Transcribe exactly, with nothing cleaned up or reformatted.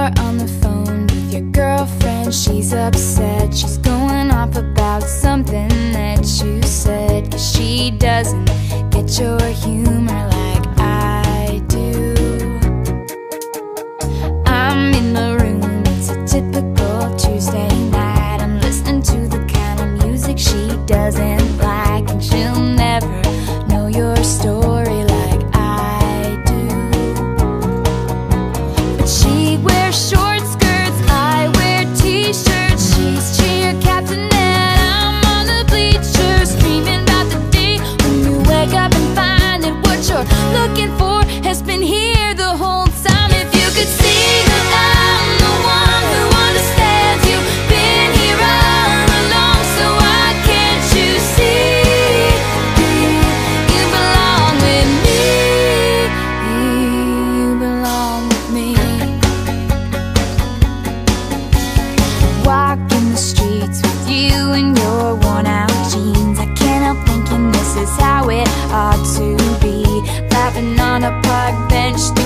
You're on the phone with your girlfriend. She's upset, she's going off about something that you said, 'cause she doesn't get your humor like I do. I'm in the room, it's a typical Tuesday night. I'm listening to the kind of music she doesn't like, and she'll never know your story like I do. But she wears short skirts, I wear t-shirts. She's cheer captain and I'm on the bleachers, dreaming about the day when you wake up and find that what you're looking for has been here the whole time. If you could see that I'm the one who understands you, been here all along, so why can't you see you belong with me? You belong with me. Walking the streets with you in your worn out jeans, I can't help thinking this is how it ought to be. Laughing on a park bench,